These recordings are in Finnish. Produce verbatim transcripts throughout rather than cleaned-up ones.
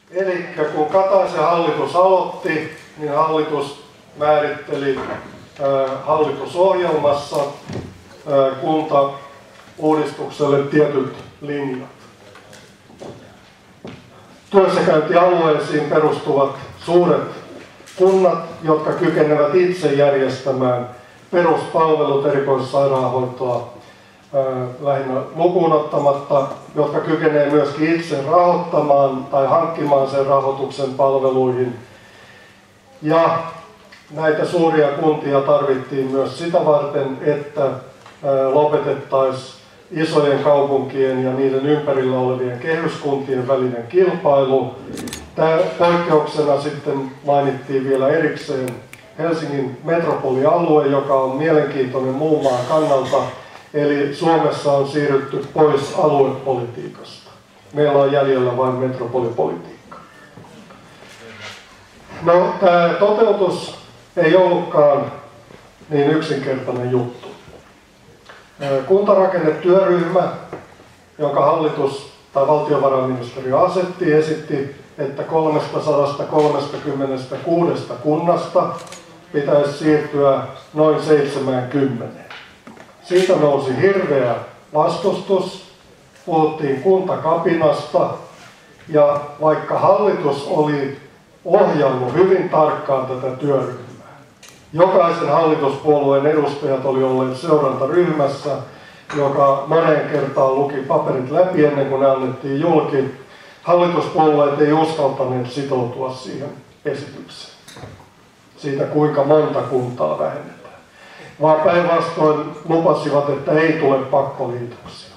Eli kun Kataisen hallitus aloitti, niin hallitus määritteli äh, hallitusohjelmassa äh, kuntauudistukselle tietyt linjat. Työssäkäyntialueisiin perustuvat suuret kunnat, jotka kykenevät itse järjestämään peruspalvelut, erikoissairaanhoitoa lähinnä lukuun ottamatta, jotka kykenevät myöskin itse rahoittamaan tai hankkimaan sen rahoituksen palveluihin. Ja näitä suuria kuntia tarvittiin myös sitä varten, että lopetettaisiin isojen kaupunkien ja niiden ympärillä olevien kehyskuntien välinen kilpailu. Tämä poikkeuksena sitten mainittiin vielä erikseen Helsingin metropolialue, joka on mielenkiintoinen muun maan kannalta. Eli Suomessa on siirrytty pois aluepolitiikasta. Meillä on jäljellä vain metropolipolitiikka. No, tämä toteutus ei ollutkaan niin yksinkertainen juttu. Kuntarakennetyöryhmä, jonka hallitus tai valtiovarainministeriö asetti, esitti, että kolmesataakolmekymmentäkuusi kunnasta pitäisi siirtyä noin seitsemäänkymmeneen. Siitä nousi hirveä vastustus, puhuttiin kuntakapinasta, ja vaikka hallitus oli ohjannut hyvin tarkkaan tätä työryhmää, jokaisen hallituspuolueen edustajat oli olleet seurantaryhmässä, joka moneen kertaan luki paperit läpi ennen kuin ne annettiin julki. Hallituspuolueet ei uskaltaneet sitoutua siihen esitykseen, siitä kuinka monta kuntaa vähennetään, vaan päinvastoin lupasivat, että ei tule pakkoliitoksia.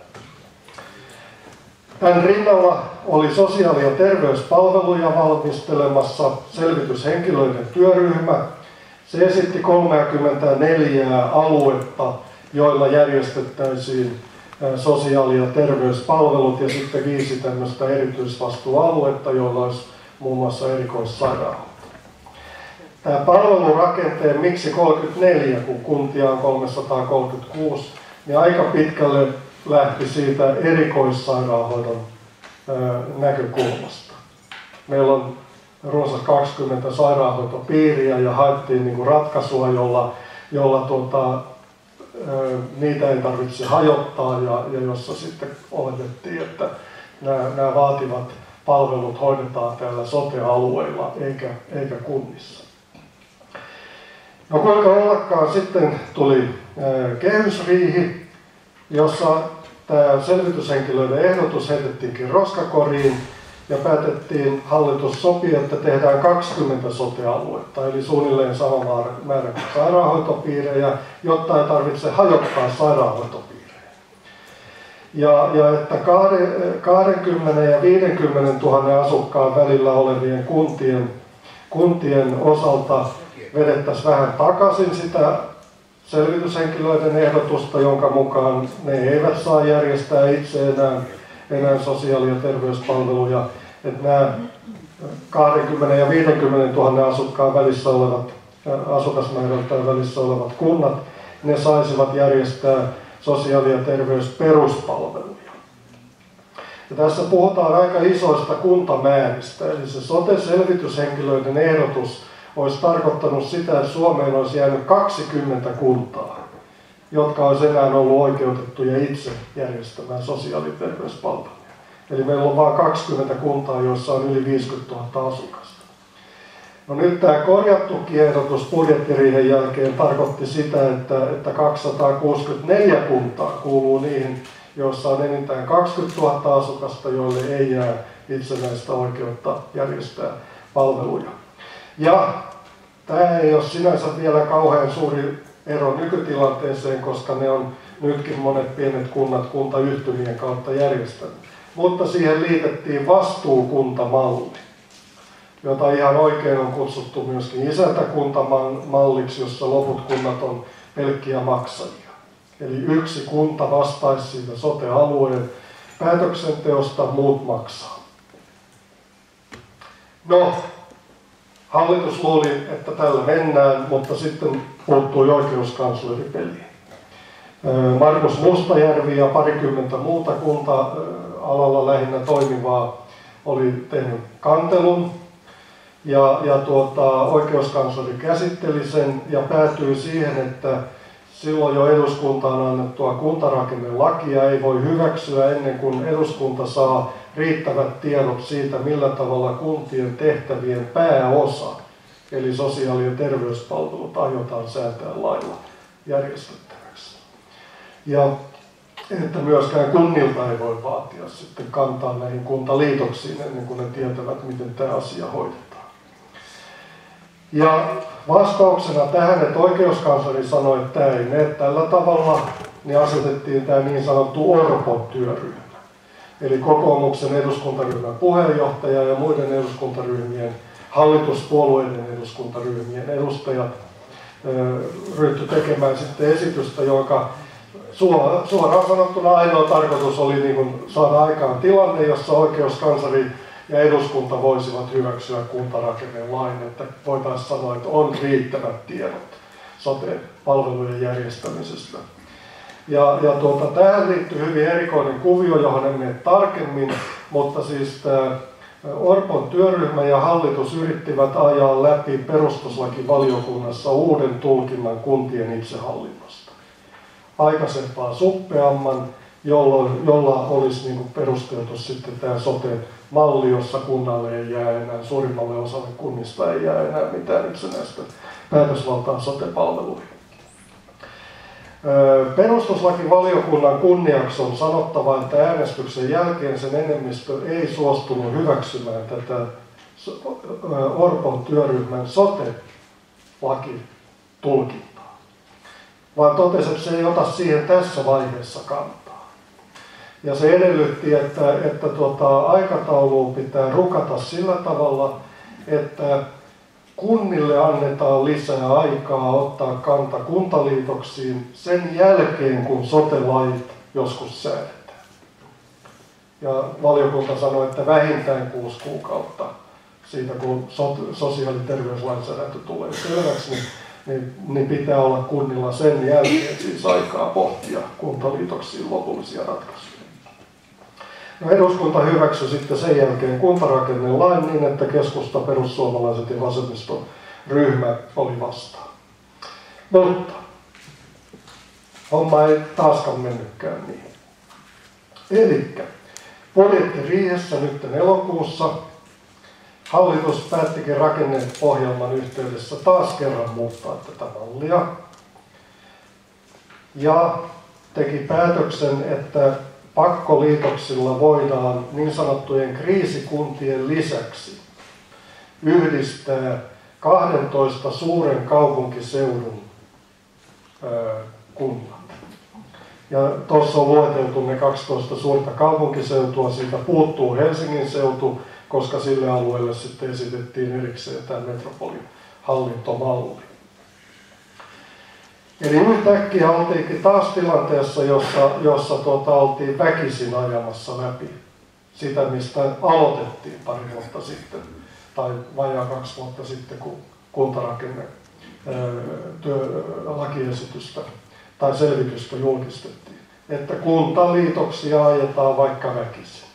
Tämän rinnalla oli sosiaali- ja terveyspalveluja valmistelemassa selvityshenkilöiden työryhmä. Se esitti kolmekymmentäneljä aluetta, joilla järjestettäisiin sosiaali- ja terveyspalvelut, ja sitten viisi tämmöistä erityisvastuualuetta, joilla olisi muun muassa erikoissairaanhoito. Tämä palvelurakenteen, miksi kolmekymmentäneljä, kun kuntia on kolmesataakolmekymmentäkuusi, niin aika pitkälle lähti siitä erikoissairaanhoidon näkökulmasta. Meillä on runsas kaksikymmentä sairaanhoitopiiriä ja haettiin niin kuin ratkaisua, jolla, jolla tuota, niitä ei tarvitse hajottaa ja, ja jossa sitten oletettiin, että nämä, nämä vaativat palvelut hoidetaan täällä sote-alueilla eikä, eikä kunnissa. No kuinka ollakaan, sitten tuli kehysriihi, jossa tämä selvityshenkilöiden ehdotus heitettiinkin roskakoriin ja päätettiin, hallitus sopi, että tehdään kaksikymmentä sote-aluetta, eli suunnilleen sama määrä kuin sairaanhoitopiirejä, jotta ei tarvitse hajottaa sairaanhoitopiirejä. Ja, ja että kaksikymmentä ja viisikymmentätuhatta asukkaan välillä olevien kuntien, kuntien osalta vedettäisiin vähän takaisin sitä selvityshenkilöiden ehdotusta, jonka mukaan ne eivät saa järjestää itse enää, enää sosiaali- ja terveyspalveluja. Että nämä kaksikymmentä ja viisikymmentätuhatta asukkaan välissä olevat, asukasmäärältään välissä olevat kunnat, ne saisivat järjestää sosiaali- ja terveysperuspalveluja. Ja tässä puhutaan aika isoista kuntamääristä, eli se sote-selvityshenkilöiden ehdotus olisi tarkoittanut sitä, että Suomeen olisi jäänyt kaksikymmentä kuntaa, jotka olisi enää ollut oikeutettuja itse järjestämään sosiaali- ja terveyspalveluja. Eli meillä on vain kaksikymmentä kuntaa, joissa on yli viisikymmentätuhatta asukasta. No nyt tämä korjattu ehdotus budjettiriihen jälkeen tarkoitti sitä, että, että kaksisataakuusikymmentäneljä kuntaa kuuluu niihin, joissa on enintään kaksikymmentätuhatta asukasta, joille ei jää itsenäistä oikeutta järjestää palveluja. Ja tämä ei ole sinänsä vielä kauhean suuri ero nykytilanteeseen, koska ne on nytkin monet pienet kunnat kuntayhtymien kautta järjestänyt. Mutta siihen liitettiin vastuukuntamalli, jota ihan oikein on kutsuttu myöskin isäntäkuntamalliksi, jossa loput kunnat on pelkkiä maksajia. Eli yksi kunta vastaisi siitä sote-alueen päätöksenteosta, muut maksaa. No, hallitus luuli, että tällä mennään, mutta sitten puuttui oikeuskansleri peliin. Markus Mustajärvi ja parikymmentä muuta kunta-alalla lähinnä toimivaa oli tehnyt kantelun ja, ja tuota, oikeuskansleri käsitteli sen ja päätyi siihen, että silloin jo eduskuntaan annettua kuntarakennelakia ei voi hyväksyä ennen kuin eduskunta saa riittävät tiedot siitä, millä tavalla kuntien tehtävien pääosa, eli sosiaali- ja terveyspalvelut, aiotaan säätää lailla järjestettäväksi. Ja että myöskään kunnilta ei voi vaatia sitten kantaa näihin kuntaliitoksiin ennen kuin ne tietävät, miten tämä asia hoidetaan. Ja vastauksena tähän, että oikeuskansleri sanoi, että tämä ei mene tällä tavalla, niin asetettiin tämä niin sanottu Orpon työryhmä. Eli kokoomuksen eduskuntaryhmän puheenjohtaja ja muiden eduskuntaryhmien, hallituspuolueiden eduskuntaryhmien edustajat ryhtyi tekemään sitten esitystä, joka suoraan sanottuna ainoa tarkoitus oli niin kuin saada aikaan tilanne, jossa oikeuskansleri ja eduskunta voisivat hyväksyä kuntarakennelain, että voitaisiin sanoa, että on riittävät tiedot sote-palvelujen järjestämisestä. Ja, ja tuota, tähän liittyy hyvin erikoinen kuvio, johon en mene tarkemmin, mutta siis tämä Orpon työryhmä ja hallitus yrittivät ajaa läpi perustuslakivaliokunnassa uuden tulkinnan kuntien itsehallinnosta. Aikaisempaa suppeamman, jolloin, jolla olisi niin kuin perusteltu sitten tämä sote-malli, jossa kunnalle ei jää enää, suurimmalle osalle kunnista ei jää enää mitään itsenäistä päätösvaltaa sote-palveluihin. Perustuslakivaliokunnan kunniaksi on sanottava, että äänestyksen jälkeen sen enemmistö ei suostunut hyväksymään tätä Orpon työryhmän sote-lakitulkintaa, vaan totesi, että se ei ota siihen tässä vaiheessa kantaa. Ja se edellytti, että, että tuota, aikatauluun pitää rukata sillä tavalla, että kunnille annetaan lisää aikaa ottaa kanta kuntaliitoksiin sen jälkeen, kun sote-lait joskus säädetään. Ja valiokunta sanoi, että vähintään kuusi kuukautta siitä, kun sosiaali- ja terveyslainsäädäntö tulee selväksi, niin, niin, niin pitää olla kunnilla sen jälkeen siis aikaa pohtia kuntaliitoksiin lopullisia ratkaisuja. No, eduskunta hyväksyi sitten sen jälkeen kuntarakennelain niin, että keskusta, perussuomalaiset ja vasemmistoryhmä oli vastaan. Mutta homma ei taaskaan mennytkään niin. Elikkä budjettiriihessä nyt elokuussa hallitus päättikin rakenneohjelman yhteydessä taas kerran muuttaa tätä mallia ja teki päätöksen, että pakkoliitoksilla voidaan niin sanottujen kriisikuntien lisäksi yhdistää kahdentoista suuren kaupunkiseudun ö, kunnat. Ja tuossa on lueteltu ne kaksitoista suurta kaupunkiseutua, siitä puuttuu Helsingin seutu, koska sille alueelle sitten esitettiin erikseen tämä metropolihallintomalli. Eli yhtäkkiä oltiinkin taas tilanteessa, jossa, jossa tuota, oltiin väkisin ajamassa läpi sitä, mistä aloitettiin pari vuotta sitten, tai vajaa kaksi vuotta sitten, kun kuntarakenne työ, lakiesitystä tai selvitystä julkistettiin, että kuntaliitoksia ajetaan vaikka väkisin.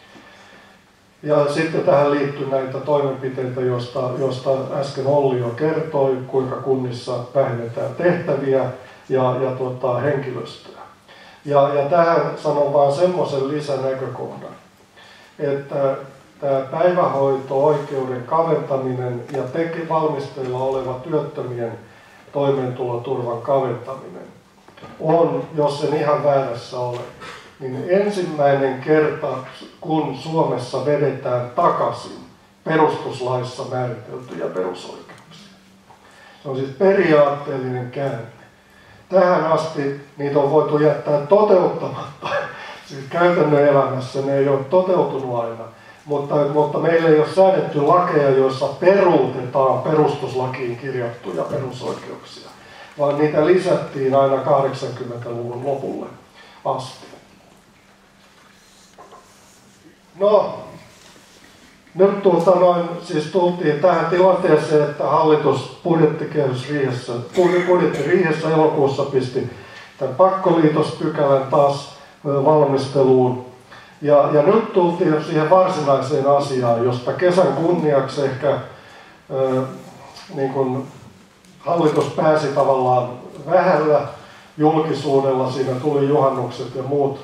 Ja sitten tähän liittyy näitä toimenpiteitä, joista, joista äsken Olli jo kertoi, kuinka kunnissa vähennetään tehtäviä ja, ja tuota, henkilöstöä. Ja, ja tähän sanon vaan semmoisen lisänäkökohdan, että tämä päivähoito-oikeuden kaventaminen ja teke valmisteilla oleva työttömien toimeentuloturvan kaventaminen on, jos en ihan väärässä ole, niin ensimmäinen kerta, kun Suomessa vedetään takaisin perustuslaissa määriteltyjä perusoikeuksia. Se on siis periaatteellinen käänne. Tähän asti niitä on voitu jättää toteuttamatta. Siis käytännön elämässä ne ei ole toteutunut aina, mutta, mutta meillä ei ole säädetty lakeja, joissa peruutetaan perustuslakiin kirjattuja perusoikeuksia, vaan niitä lisättiin aina kahdeksankymmentäluvun lopulle asti. No, nyt tuota noin, siis tultiin tähän tilanteeseen, että hallitus budjettikehysriihessä, budjettiriihessä elokuussa pisti tämän pakkoliitospykälän taas valmisteluun. Ja, ja nyt tultiin siihen varsinaiseen asiaan, josta kesän kunniaksi ehkä ö, niin kun hallitus pääsi tavallaan vähällä julkisuudella, siinä tuli juhannukset ja muut.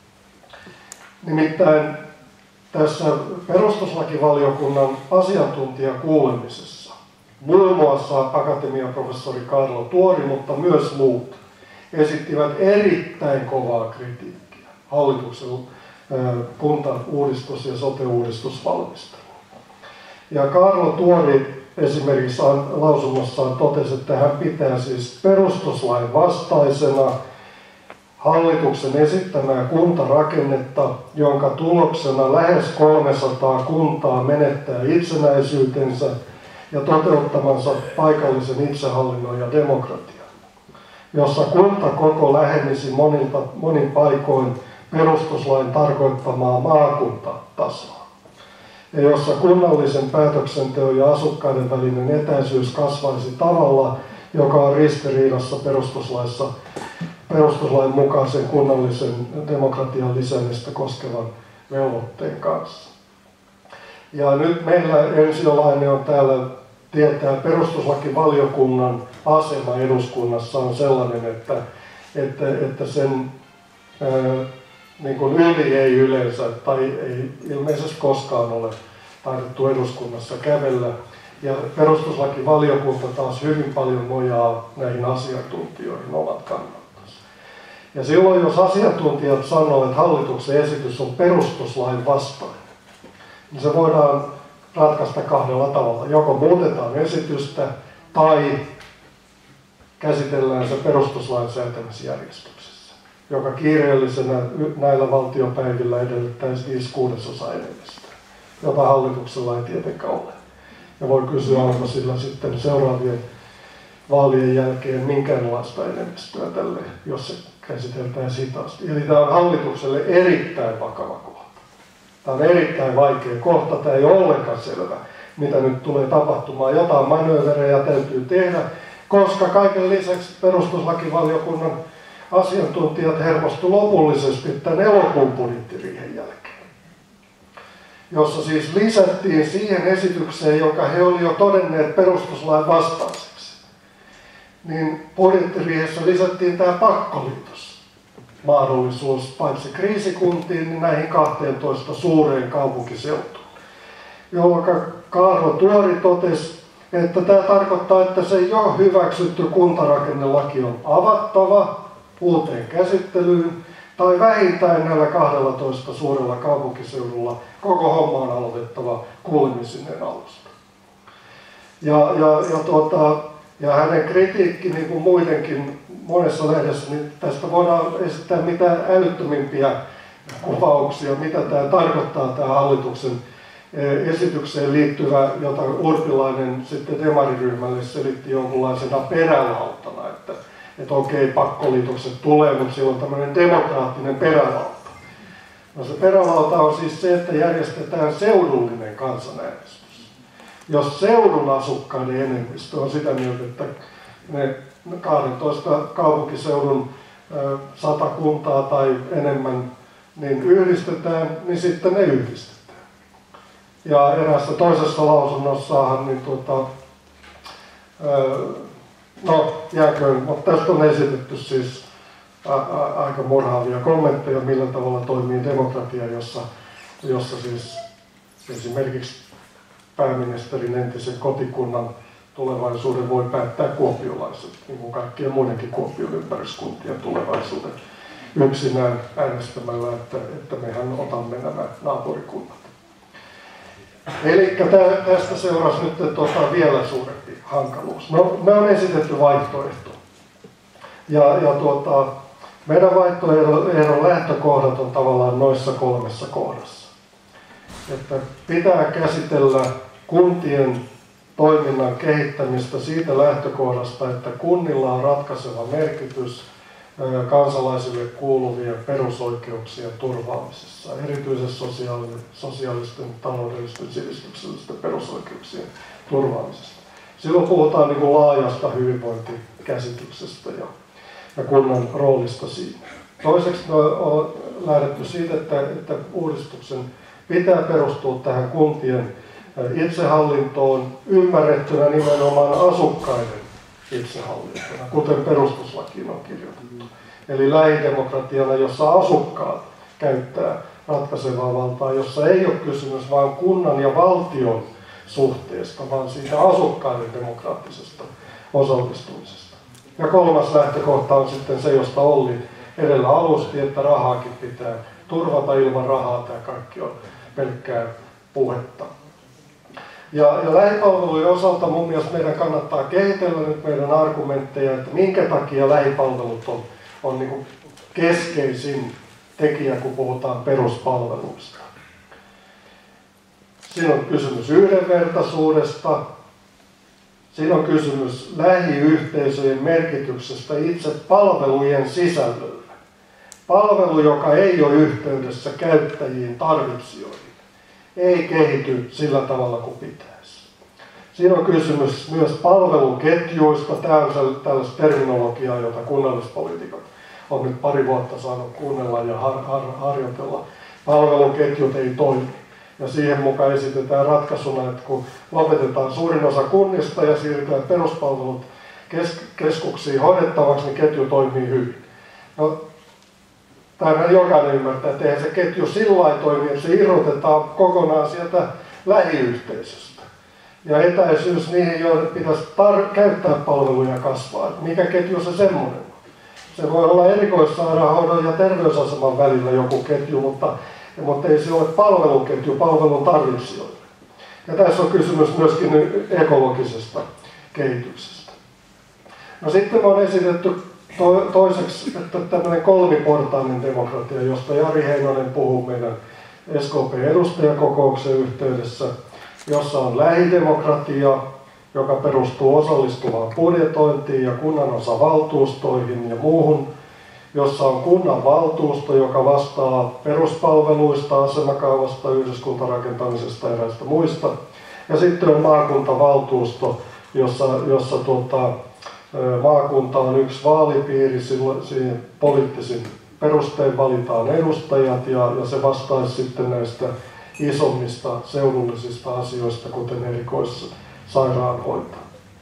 Nimittäin tässä perustuslakivaliokunnan asiantuntijakuulemisessa muun muassa akatemiaprofessori Kaarlo Tuori, mutta myös muut esittivät erittäin kovaa kritiikkiä hallituksen kuntauudistus- ja sote-uudistusvalmisteluun. Ja Kaarlo Tuori esimerkiksi lausunnossaan totesi, että hän pitää siis perustuslain vastaisena hallituksen esittämää kuntarakennetta, jonka tuloksena lähes kolmesataa kuntaa menettää itsenäisyytensä ja toteuttamansa paikallisen itsehallinnon ja demokratian, jossa kuntakoko lähenisi monilta, monin paikoin perustuslain tarkoittamaa maakuntatasoa, ja jossa kunnallisen päätöksenteon ja asukkaiden välinen etäisyys kasvaisi tavalla, joka on ristiriidassa perustuslaissa perustuslain mukaisen kunnallisen demokratian lisäämistä koskevan velvoitteen kanssa. Ja nyt meillä ensiolainen on täällä tietää, perustuslakivaliokunnan asema eduskunnassa on sellainen, että, että, että sen ää, niin kuin yli ei yleensä tai ei ilmeisesti koskaan ole taidettu eduskunnassa kävellä. Ja perustuslakivaliokunta taas hyvin paljon nojaa näihin asiantuntijoihin omat kannat. Ja silloin, jos asiantuntijat sanoo, että hallituksen esitys on perustuslain vastainen, niin se voidaan ratkaista kahdella tavalla. Joko muutetaan esitystä tai käsitellään se perustuslain säätämisjärjestyksessä, joka kiireellisenä näillä valtiopäivillä edellyttäisi viisi kuudesosaa enemmistöä, jota hallituksella ei tietenkään ole. Ja voi kysyä, onko sillä sitten seuraavien vaalien jälkeen minkäänlaista enemmistöä tälle, jos se käsiteltäisiin hitaasti. Eli tämä on hallitukselle erittäin vakava kohta. Tämä on erittäin vaikea kohta. Tämä ei ole ollenkaan selvä, mitä nyt tulee tapahtumaan. Jotain manööverejä täytyy tehdä, koska kaiken lisäksi perustuslakivaliokunnan asiantuntijat hermostuivat lopullisesti tämän elokuun budjettiriihen jälkeen, jossa siis lisättiin siihen esitykseen, jonka he olivat jo todenneet perustuslain vastaiseksi, niin budjettiriihessä lisättiin tämä pakkoliitosmahdollisuus paitsi kriisikuntiin, niin näihin kahteentoista suureen kaupunkiseutuun, jolloin Kaarlo Tuori totesi, että tämä tarkoittaa, että se jo hyväksytty kuntarakennelaki on avattava uuteen käsittelyyn, tai vähintään näillä kahdellatoista suurella kaupunkiseudulla koko homma on aloitettava kuulemisinen alusta. Ja, ja, ja, tuota, ja hänen kritiikki, niin kuin muidenkin monessa lehdessä, niin tästä voidaan esittää mitä älyttömimpiä kuvauksia, mitä tämä tarkoittaa, tämä hallituksen esitykseen liittyvä, jota Urpilainen sitten demariryhmälle selitti jonkunlaisena perälautana, että, että okei, pakkoliitokset tulee, mutta siellä on tämmöinen demokraattinen perälauta. No se perälauta on siis se, että järjestetään seudullinen kansanäänestys. Jos seudun asukkaiden enemmistö on sitä mieltä, että ne kaksitoista kaupunkiseudun sata kuntaa tai enemmän niin yhdistetään, niin sitten ne yhdistetään. Ja eräässä toisessa lausunnossahan, niin tuota, no jääköön, mutta tästä on esitetty siis a, a, aika murhaavia kommentteja, millä tavalla toimii demokratia, jossa, jossa siis esimerkiksi pääministerin entisen kotikunnan tulevaisuuden voi päättää kuopiolaiset, niin kuin kaikkien muidenkin Kuopion ympäryskuntien tulevaisuuden yksinään äänestämällä, että, että mehän otamme nämä naapurikunnat. Eli tästä seurasi nyt tuota vielä suurempi hankaluus. No, me on esitetty vaihtoehto. Ja, ja tuota, meidän vaihtoehdon lähtökohdat on tavallaan noissa kolmessa kohdassa. Että pitää käsitellä kuntien toiminnan kehittämistä siitä lähtökohdasta, että kunnilla on ratkaiseva merkitys kansalaisille kuuluvien perusoikeuksien turvaamisessa, erityisesti sosiaalisten, taloudellisten, sivistyksellisten perusoikeuksien turvaamisesta. Silloin puhutaan niin kuin laajasta hyvinvointikäsityksestä ja, ja kunnan roolista siinä. Toiseksi lähdetty siitä, että, että uudistuksen pitää perustua tähän kuntien itsehallintoon ymmärrettynä nimenomaan asukkaiden itsehallintona, kuten perustuslakiin on kirjoitettu. Eli lähidemokratiana, jossa asukkaat käyttää ratkaisevaa valtaa, jossa ei ole kysymys vain kunnan ja valtion suhteesta, vaan siitä asukkaiden demokraattisesta osallistumisesta. Ja kolmas lähtökohta on sitten se, josta Olli edellä alusti, että rahaakin pitää turvata. Ilman rahaa tämä kaikki on pelkkää puhetta. Ja, ja lähipalvelujen osalta mun mielestä meidän kannattaa kehitellä nyt meidän argumentteja, että minkä takia lähipalvelut on, on niin kuin keskeisin tekijä, kun puhutaan peruspalveluista. Siinä on kysymys yhdenvertaisuudesta, siinä on kysymys lähiyhteisöjen merkityksestä itse palvelujen sisällölle. Palvelu, joka ei ole yhteydessä käyttäjiin, tarvitsijoihin, ei kehity sillä tavalla kuin pitäisi. Siinä on kysymys myös palveluketjuista. Tämä on tällaista terminologiaa, jota kunnallispoliitikot on nyt pari vuotta saanut kuunnella ja har, har, harjoitella. Palveluketjut ei toimi. Ja siihen mukaan esitetään ratkaisuna, että kun lopetetaan suurin osa kunnista ja siirrytään peruspalvelut kes, keskuksiin hoidettavaksi, niin ketju toimii hyvin. No, tämän jokainen ymmärtää, että eihän se ketju sillä lailla toimi, että se irrotetaan kokonaan sieltä lähiyhteisöstä. Ja etäisyys niihin, joiden pitäisi käyttää palveluja kasvaa. Mikä ketju se semmoinen on? Se voi olla erikoissairaanhoidon ja terveysaseman välillä joku ketju, mutta, mutta ei se ole palveluketju palvelun tarvitsijoille. Ja tässä on kysymys myöskin ekologisesta kehityksestä. No sitten on esitetty to, toiseksi, että tämmöinen kolmiportainen demokratia, josta Jari Heinonen puhuu meidän S K P-edustajakokouksen yhteydessä, jossa on lähidemokratia, joka perustuu osallistuvaan budjetointiin ja kunnanosavaltuustoihin ja muuhun, jossa on kunnanvaltuusto, joka vastaa peruspalveluista, asemakaavasta, yhdyskuntarakentamisesta ja eräistä muista. Ja sitten on maakuntavaltuusto, jossa, jossa tuota, maakunta on yksi vaalipiiri, siihen poliittisin perustein valitaan edustajat ja, ja se vastaisi sitten näistä isommista seudullisista asioista, kuten erikoissairaanhoito.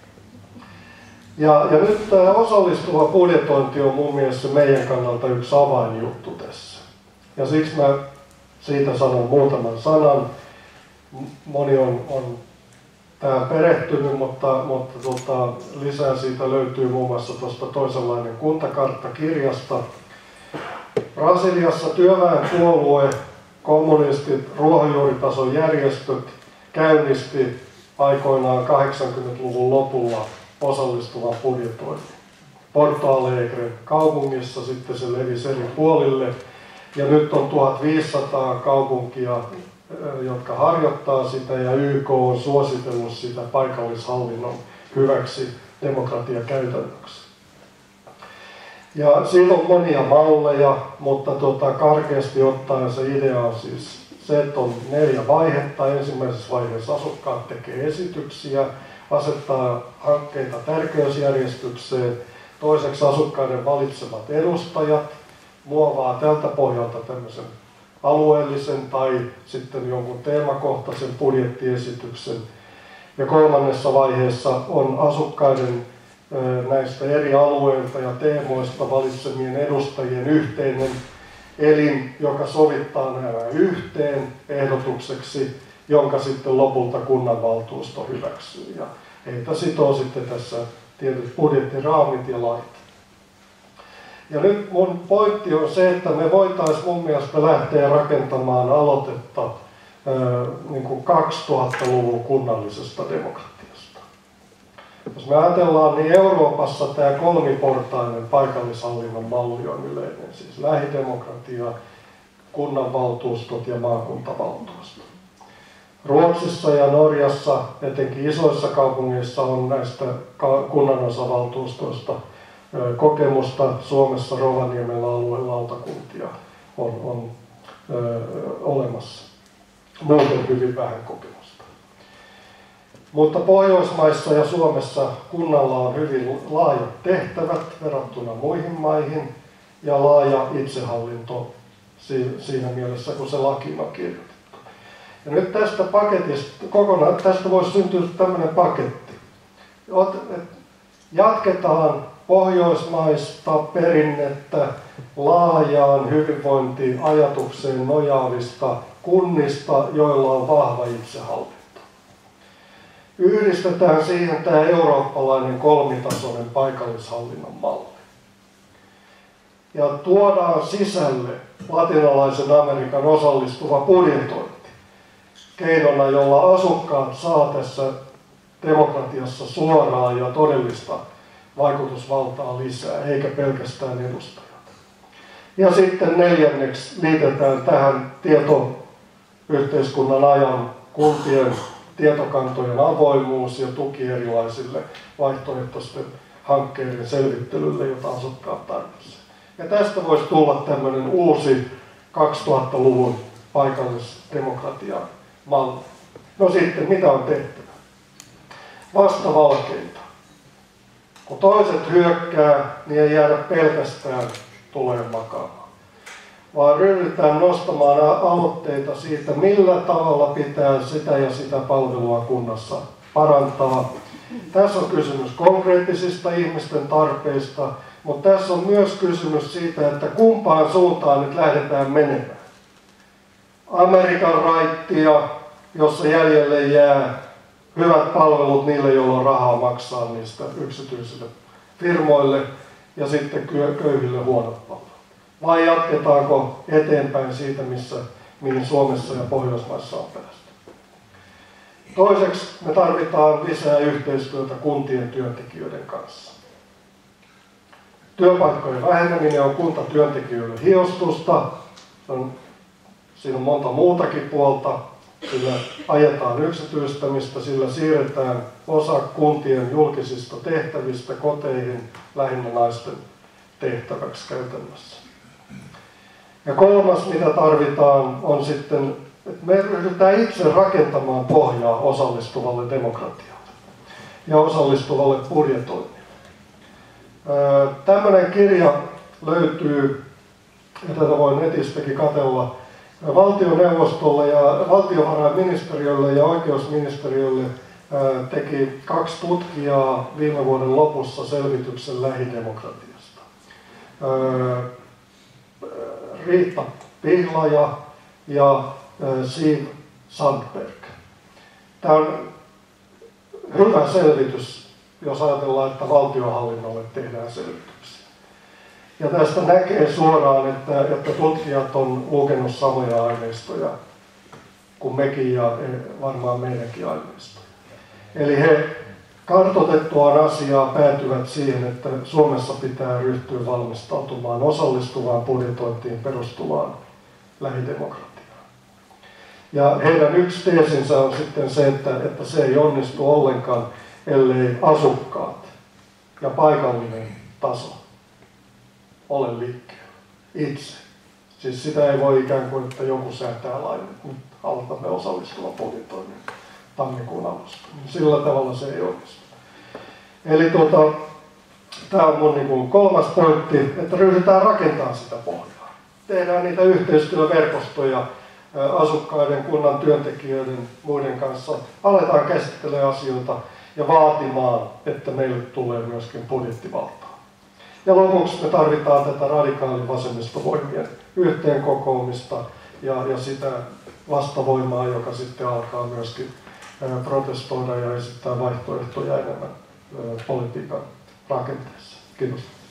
Ja, ja nyt tämä osallistuva budjetointi on mun mielestä meidän kannalta yksi avainjuttu tässä. Ja siksi mä siitä sanon muutaman sanan. Moni on, on tähän perehtynyt, mutta, mutta tota, lisää siitä löytyy muun muassa tuosta Toisenlainen kuntakartta-kirjasta. Brasiliassa työväenpuolue, kommunistit, ruohonjuuritason järjestöt käynnisti aikoinaan kahdeksankymmentäluvun lopulla osallistuvan budjetoinnin. Porto Alegren kaupungissa, sitten se levisi eri puolille. Ja nyt on tuhatviisisataa kaupunkia, jotka harjoittaa sitä, ja Y K on suositellut sitä paikallishallinnon hyväksi demokratiakäytännöksi. Ja siinä on monia malleja, mutta tuota, karkeasti ottaen se idea on siis se, että on neljä vaihetta. Ensimmäisessä vaiheessa asukkaat tekee esityksiä, asettaa hankkeita tärkeysjärjestykseen. Toiseksi asukkaiden valitsemat edustajat muovaa tältä pohjalta tämmöisen alueellisen tai sitten jonkun teemakohtaisen budjettiesityksen. Ja kolmannessa vaiheessa on asukkaiden näistä eri alueilta ja teemoista valitsemien edustajien yhteinen elin, joka sovittaa nämä yhteen ehdotukseksi, jonka sitten lopulta kunnanvaltuusto hyväksyy. Ja heitä sitoo sitten tässä tietyt budjettiraamit ja lait. Ja nyt mun pointti on se, että me voitaisiin mun mielestä lähteä rakentamaan aloitetta ää, niin kuin kaksituhattaluvun kunnallisesta demokratiasta. Jos me ajatellaan, niin Euroopassa tämä kolmiportainen paikallishallinnon malli on yleinen, siis lähidemokratia, kunnanvaltuustot ja maakuntavaltuustot. Ruotsissa ja Norjassa, etenkin isoissa kaupungeissa, on näistä kunnanosavaltuustoista kokemusta. Suomessa Rovaniemellä aluelautakuntia on, on ö, olemassa. Muuten hyvin vähän kokemusta. Mutta Pohjoismaissa ja Suomessa kunnalla on hyvin laajat tehtävät verrattuna muihin maihin ja laaja itsehallinto siinä mielessä, kun se lakiin on kirjoitettu. Ja nyt tästä paketista, kokonaan tästä voisi syntyä tämmöinen paketti. Jatketaan pohjoismaista perinnettä laajaan hyvinvointiajatukseen nojaavista kunnista, joilla on vahva itsehallinto. Yhdistetään siihen tämä eurooppalainen kolmitasoinen paikallishallinnon malli. Ja tuodaan sisälle latinalaisen Amerikan osallistuva budjetointi keinona, jolla asukkaat saa tässä demokratiassa suoraa ja todellista vaikutusvaltaa lisää, eikä pelkästään edustajat. Ja sitten neljänneksi liitetään tähän tietoyhteiskunnan ajan kuntien tietokantojen avoimuus ja tuki erilaisille vaihtoehtoisten hankkeiden selvittelylle, jota asukkaat tarvitsevat. Ja tästä voisi tulla tämmöinen uusi kaksituhattaluvun paikallisdemokratian malli. No sitten, mitä on tehtävä? Vastavalkeita. Kun toiset hyökkää, niin ei jäädä pelkästään tuleen makaamaan, vaan ryhdytään nostamaan aloitteita siitä, millä tavalla pitää sitä ja sitä palvelua kunnassa parantaa. Tässä on kysymys konkreettisista ihmisten tarpeista, mutta tässä on myös kysymys siitä, että kumpaan suuntaan nyt lähdetään menemään. Amerikan raittia, jossa jäljelle jää hyvät palvelut niille, joilla on rahaa maksaa niistä yksityisille firmoille, ja sitten köyhille huonot palvelut. Vai jatketaanko eteenpäin siitä, missä, mihin Suomessa ja Pohjoismaissa on päästy? Toiseksi me tarvitaan lisää yhteistyötä kuntien työntekijöiden kanssa. Työpaikkojen väheneminen on kuntatyöntekijöille hiostusta. On, siinä on monta muutakin puolta. Sillä ajetaan yksityistämistä, sillä siirretään osa kuntien julkisista tehtävistä koteihin lähinnä naisten tehtäväksi käytännössä. Ja kolmas, mitä tarvitaan, on sitten, että me ryhdytään itse rakentamaan pohjaa osallistuvalle demokratialle ja osallistuvalle budjetoinnille. Tämmöinen kirja löytyy, ja tätä voi netistäkin katsella, valtioneuvostolle ja valtiovarainministeriölle ja oikeusministeriölle teki kaksi tutkijaa viime vuoden lopussa selvityksen lähidemokratiasta. Riitta Pihlaja ja Siv Sandberg. Tämä on hyvä selvitys, jos ajatellaan, että valtionhallinnolle tehdään selvityksiä. Ja tästä näkee suoraan, että, että tutkijat on lukenut samoja aineistoja kuin mekin ja varmaan meidänkin aineistoja. Eli he kartoitettuaan asiaa päätyvät siihen, että Suomessa pitää ryhtyä valmistautumaan osallistuvaan budjetointiin perustuvaan lähidemokratiaan. Ja heidän yksi teesinsä on sitten se, että, että se ei onnistu ollenkaan, ellei asukkaat ja paikallinen taso ole liikkeellä itse. Siis sitä ei voi ikään kuin, että joku säätää lain, että nyt aloitamme osallistuvan budjetoinnin tammikuun alusta. Sillä tavalla se ei onnistu. Eli tuota, tämä on mun niin kuin kolmas pointti, että ryhdytään rakentamaan sitä pohjaa. Tehdään niitä yhteistyöverkostoja asukkaiden, kunnan työntekijöiden, muiden kanssa. Aletaan käsittelemään asioita ja vaatimaan, että meille tulee myöskin budjettivaltaa. Ja lopuksi me tarvitaan tätä radikaalin vasemmistovoimien yhteenkokoamista ja, ja sitä vastavoimaa, joka sitten alkaa myöskin protestoida ja esittää vaihtoehtoja enemmän politiikan rakenteessa. Kiitos.